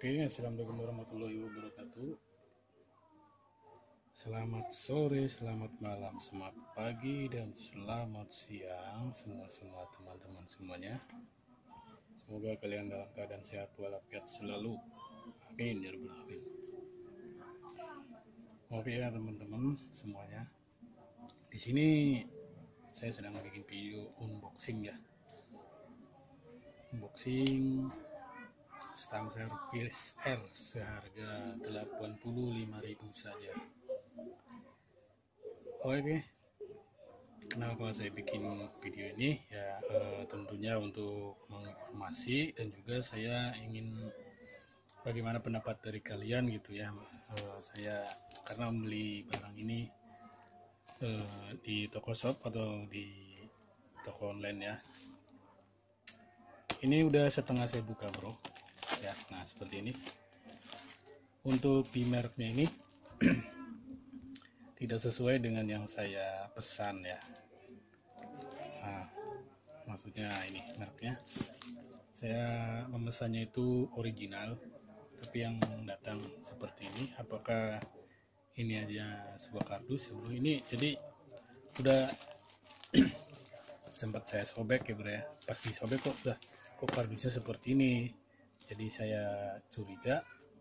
Oke, assalamualaikum warahmatullahi wabarakatuh. Selamat sore, selamat malam, selamat pagi, dan selamat siang semua teman-teman semuanya. Semoga kalian dalam keadaan sehat walafiat selalu. Amin ya rabbal alamin. Oke ya teman-teman semuanya. Di sini saya sedang bikin video unboxing ya. Unboxing stang servis R seharga 85.000 saja. Oke, kenapa saya bikin video ini ya, tentunya untuk menginformasi dan juga saya ingin bagaimana pendapat dari kalian gitu ya. Saya karena membeli barang ini di toko shop atau di toko online ya. Ini udah setengah saya buka bro ya. Nah seperti ini. Untuk di mereknya ini tidak sesuai dengan yang saya pesan ya. Nah, maksudnya ini mereknya saya memesannya itu original, tapi yang datang seperti ini. Apakah ini aja sebuah kardus ya bro? Ini jadi udah sempat saya sobek ya bro ya. Pas disobek kok kardusnya seperti ini. Jadi saya curiga,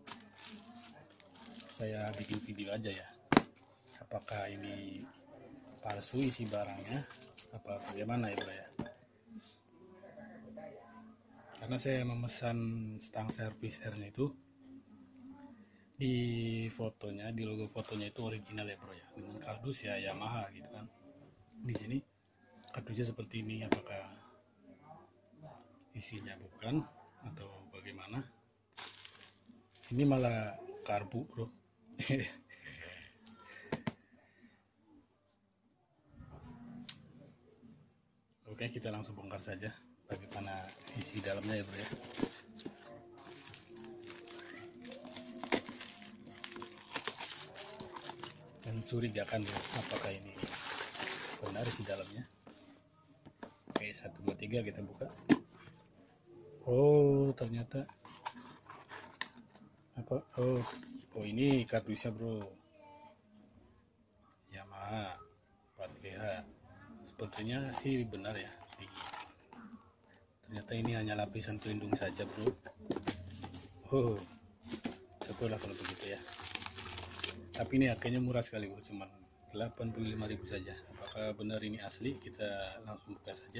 saya bikin video aja ya. Apakah ini palsu isi barangnya apa bagaimana ya bro ya. Karena saya memesan stang servis R-nya itu di fotonya, di logo fotonya itu original ya bro ya, dengan kardus ya Yamaha gitu kan. Di sini kardusnya seperti ini. Apakah isinya bukan atau bagaimana? Ini malah karbu bro. Oke, kita langsung bongkar saja bagaimana isi dalamnya ya bro ya. Mencurigakan bro, apakah ini benar isi dalamnya. Oke, 1, 2, 3 kita buka. Oh ternyata apa, oh ini kardusnya bro, Yamaha 4BH. Sepertinya sih benar ya. Ternyata ini hanya lapisan pelindung saja bro. Oh syukurlah kalau begitu ya. Tapi ini harganya murah sekali bro, cuman 85.000 saja. Apakah benar ini asli? Kita langsung buka saja.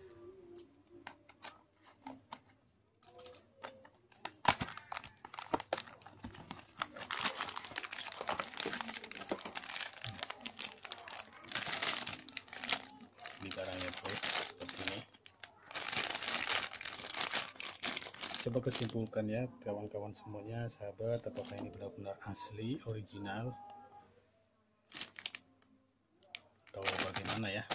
Ini barangnya bro, seperti ini. Coba kesimpulkan ya kawan-kawan semuanya, sahabat, apakah ini benar-benar asli, original, atau bagaimana ya.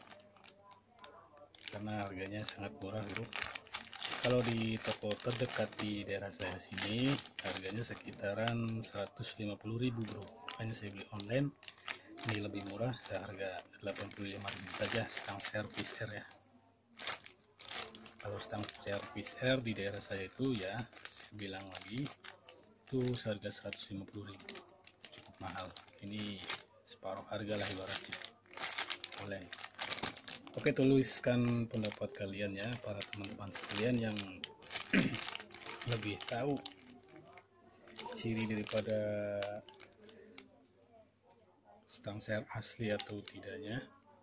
Karena harganya sangat murah bro. Kalau di toko terdekat di daerah saya sini harganya sekitaran 150.000 bro. Makanya saya beli online, ini lebih murah, seharga 85.000 saja stang servis R ya. Kalau stang servis R di daerah saya itu ya, saya bilang lagi itu seharga 150.000, cukup mahal. Ini separuh harga lah ibaratnya online. Oke, tuliskan pendapat kalian ya para teman-teman sekalian yang lebih tahu ciri daripada stang servis asli atau tidaknya.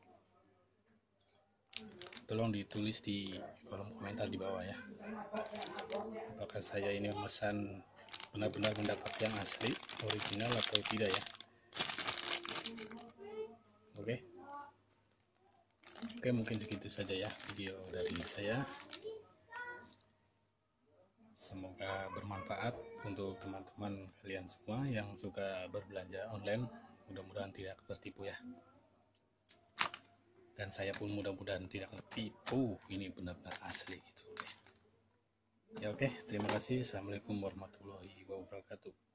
Tolong ditulis di kolom komentar di bawah ya. Apakah saya ini memesan benar-benar mendapat yang asli, original atau tidak ya. Oke, mungkin segitu saja ya video dari saya. Semoga bermanfaat untuk teman-teman kalian semua yang suka berbelanja online. Mudah-mudahan tidak tertipu ya. Dan saya pun mudah-mudahan tidak tertipu, ini benar-benar asli gitu. Ya oke, terima kasih. Assalamualaikum warahmatullahi wabarakatuh.